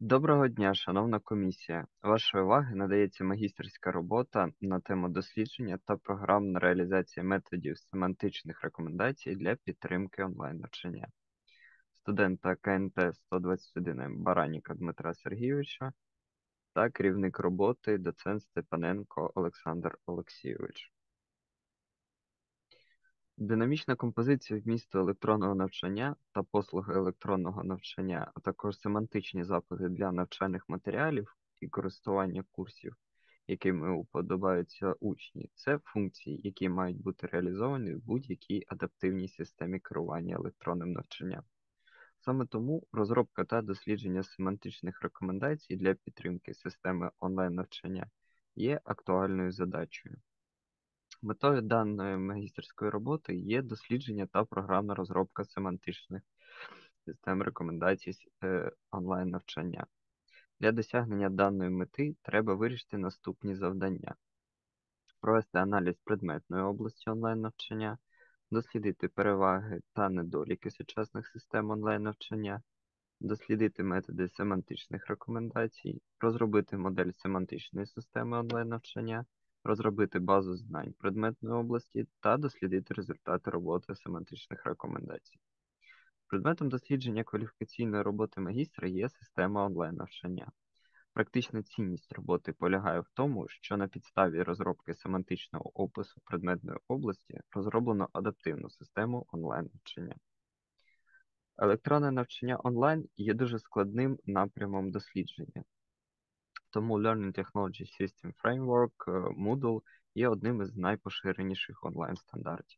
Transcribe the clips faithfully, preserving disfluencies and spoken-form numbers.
Доброго дня, шановна комісія. Вашої уваги надається магістерська робота на тему дослідження та програмна реалізація методів семантичних рекомендацій для підтримки онлайн-навчання студента К Н Т сто двадцять один М Бараніка Дмитра Сергійовича та керівник роботи доцент Степаненко Олександр Олексійович. Динамічна композиція вмісту електронного навчання та послуги електронного навчання, а також семантичні запити для навчальних матеріалів і користування курсів, якими уподобаються учні, це функції, які мають бути реалізовані в будь-якій адаптивній системі керування електронним навчанням. Саме тому розробка та дослідження семантичних рекомендацій для підтримки системи онлайн-навчання є актуальною задачею. Метою даної магістерської роботи є дослідження та програмна розробка семантичних систем рекомендацій е, онлайн-навчання. Для досягнення даної мети треба вирішити наступні завдання: провести аналіз предметної області онлайн-навчання, дослідити переваги та недоліки сучасних систем онлайн-навчання, дослідити методи семантичних рекомендацій, розробити модель семантичної системи онлайн-навчання, розробити базу знань предметної області та дослідити результати роботи семантичних рекомендацій. Предметом дослідження кваліфікаційної роботи магістра є система онлайн-навчання. Практична цінність роботи полягає в тому, що на підставі розробки семантичного опису предметної області розроблено адаптивну систему онлайн-навчання. Електронне навчання онлайн є дуже складним напрямом дослідження. Тому Learning Technology System Framework е, Moodle є одним із найпоширеніших онлайн-стандартів.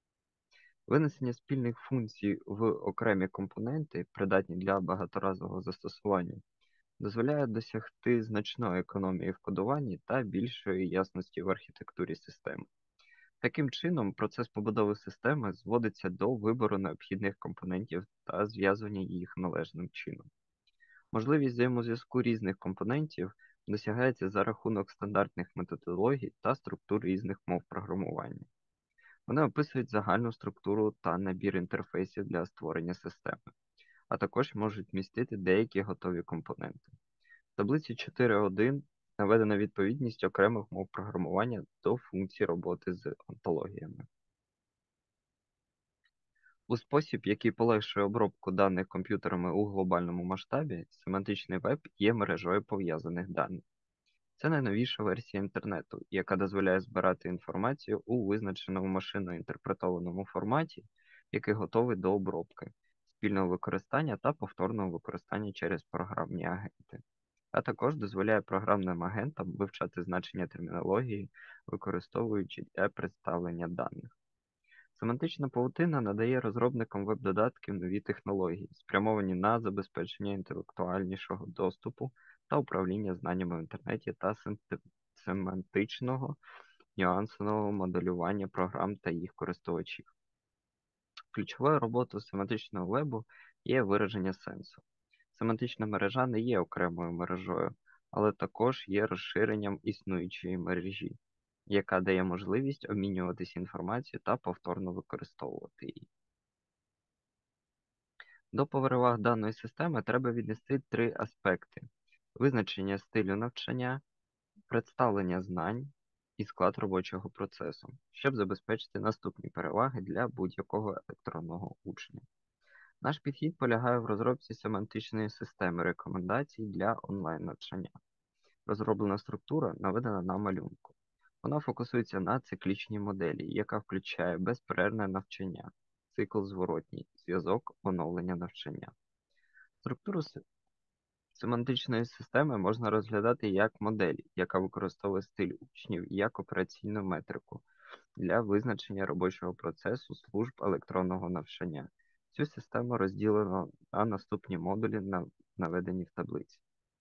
Винесення спільних функцій в окремі компоненти, придатні для багаторазового застосування, дозволяє досягти значної економії в кодуванні та більшої ясності в архітектурі системи. Таким чином, процес побудови системи зводиться до вибору необхідних компонентів та зв'язування їх належним чином. Можливість взаємозв'язку різних компонентів досягається за рахунок стандартних методологій та структур різних мов програмування. Вони описують загальну структуру та набір інтерфейсів для створення системи, а також можуть містити деякі готові компоненти. В таблиці чотири точка один наведена відповідність окремих мов програмування до функцій роботи з онтологіями. У спосіб, який полегшує обробку даних комп'ютерами у глобальному масштабі, семантичний веб є мережею пов'язаних даних. Це найновіша версія інтернету, яка дозволяє збирати інформацію у визначеному машинно інтерпретованому форматі, який готовий до обробки, спільного використання та повторного використання через програмні агенти, а також дозволяє програмним агентам вивчати значення термінології, використовуючи для представлення даних. Семантична павутина надає розробникам веб-додатків нові технології, спрямовані на забезпечення інтелектуальнішого доступу та управління знаннями в інтернеті та семантичного нюансового моделювання програм та їх користувачів. Ключовою роботою семантичного вебу є вираження сенсу. Семантична мережа не є окремою мережою, але також є розширенням існуючої мережі, яка дає можливість обмінюватися інформацією та повторно використовувати її. До переваг даної системи треба віднести три аспекти: визначення стилю навчання, представлення знань і склад робочого процесу, щоб забезпечити наступні переваги для будь-якого електронного учня. Наш підхід полягає в розробці семантичної системи рекомендацій для онлайн-навчання. Розроблена структура наведена на малюнку. Вона фокусується на циклічній моделі, яка включає безперервне навчання, цикл зворотній, зв'язок, оновлення навчання. Структуру семантичної системи можна розглядати як модель, яка використовує стиль учнів і як операційну метрику для визначення робочого процесу служб електронного навчання. Цю систему розділено на наступні модулі, наведені в таблиці.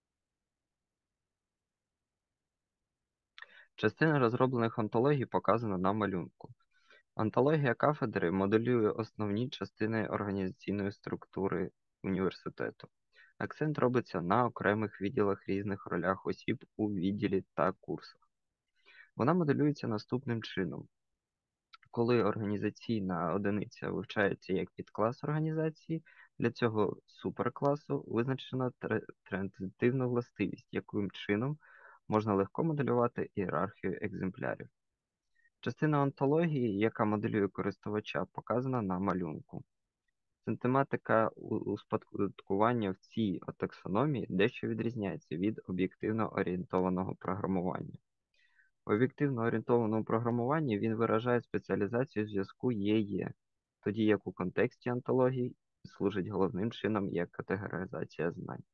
Частина розроблених онтологій показана на малюнку. Онтологія кафедри моделює основні частини організаційної структури університету. Акцент робиться на окремих відділах різних ролях осіб у відділі та курсах. Вона моделюється наступним чином. Коли організаційна одиниця вивчається як підклас організації, Для цього суперкласу визначено тре- транзитивну властивість, яким чином можна легко моделювати ієрархію екземплярів. Частина онтології, яка моделює користувача, показана на малюнку. Синтематика у- успадкування в цій таксономії дещо відрізняється від об'єктивно орієнтованого програмування. У об'єктивно орієнтованому програмуванні він виражає спеціалізацію зв'язку є-є, тоді як у контексті онтології служить головним чином як категоризація знань.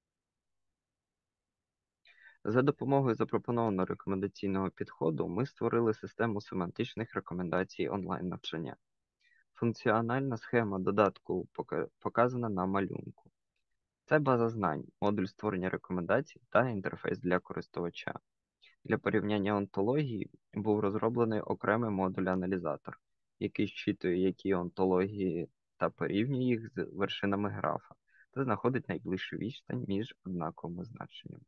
За допомогою запропонованого рекомендаційного підходу ми створили систему семантичних рекомендацій онлайн-навчання. Функціональна схема додатку пока- показана на малюнку. Це база знань, модуль створення рекомендацій та інтерфейс для користувача. Для порівняння онтології був розроблений окремий модуль-аналізатор, який щитує які онтології та порівнює їх з вершинами графа та знаходить найближчу відстань між однаковими значеннями.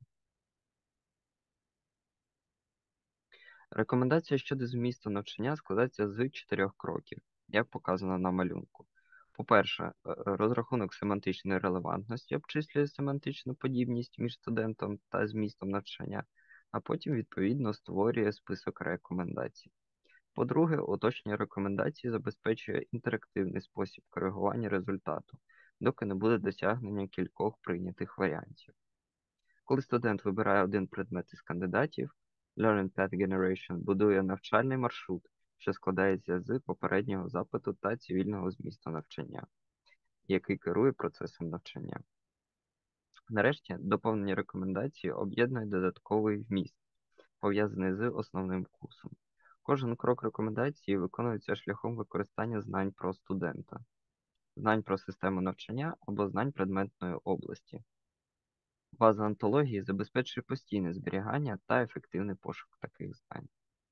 Рекомендація щодо змісту навчання складається з чотирьох кроків, як показано на малюнку. По-перше, е, розрахунок семантичної релевантності обчислює семантичну подібність між студентом та змістом навчання, а потім, відповідно, створює список рекомендацій. По-друге, уточнення рекомендацій забезпечує інтерактивний спосіб коригування результату, доки не буде досягнення кількох прийнятих варіантів. Коли студент вибирає один предмет із кандидатів, Learning Path Generation будує навчальний маршрут, що складається з попереднього запиту та цивільного змісту навчання, який керує процесом навчання. Нарешті, доповнені рекомендації об'єднують додатковий вміст, пов'язаний з основним курсом. Кожен крок рекомендації виконується шляхом використання знань про студента, знань про систему навчання або знань предметної області. База онтології забезпечує постійне зберігання та ефективний пошук таких знань.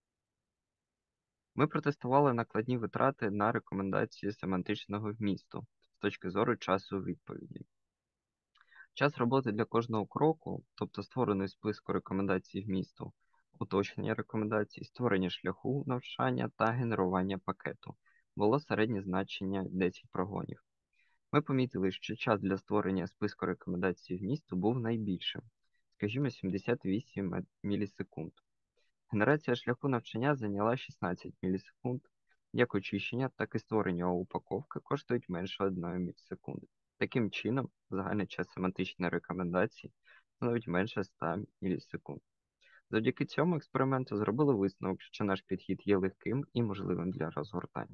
Ми протестували накладні витрати на рекомендації семантичного вмісту з точки зору часу відповіді. Час роботи для кожного кроку, тобто створений списку рекомендацій вмісту, уточнення рекомендацій, створення шляху навчання та генерування пакету, було середнє значення десять прогонів. Ми помітили, що час для створення списку рекомендацій вмісту був найбільшим, скажімо, сімдесят вісім мілісекунд. Генерація шляху навчання зайняла шістнадцять мілісекунд. Як очищення, так і створення упаковки коштують менше одної мілісекунди. Таким чином, загальний час семантичної рекомендації становить менше ста мілісекунд. Завдяки цьому експерименту зробили висновок, що наш підхід є легким і можливим для розгортання.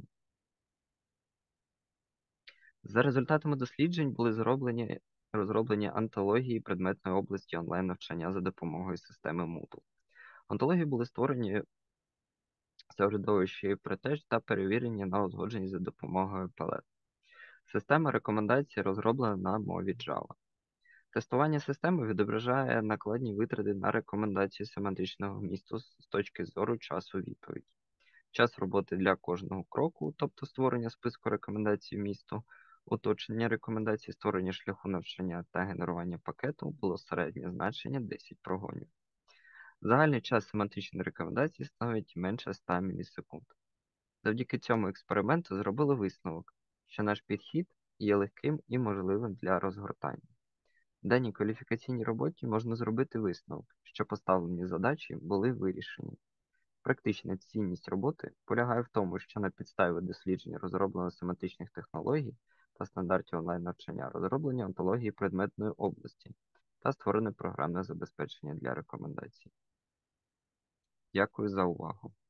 За результатами досліджень були зроблені, розроблені антології предметної області онлайн-навчання за допомогою системи Moodle. Антології були створені середовищі протеж та перевірені на узгодженість за допомогою палет. Система рекомендацій розроблена на мові Java. Тестування системи відображає накладні витрати на рекомендації семантичного вмісту з точки зору часу відповіді. Час роботи для кожного кроку, тобто створення списку рекомендацій вмісту, уточнення рекомендацій, створення шляху навчання та генерування пакету було середнє значення десять прогонів. Загальний час семантичної рекомендації становить менше ста мілісекунд. Завдяки цьому експерименту зробили висновок, що наш підхід є легким і можливим для розгортання. В даній кваліфікаційній роботі можна зробити висновок, що поставлені задачі були вирішені. Практична цінність роботи полягає в тому, що на підставі досліджень розроблено семантичних технологій та стандартів онлайн-навчання розроблені онтології предметної області та створене програмне забезпечення для рекомендацій. Дякую за увагу.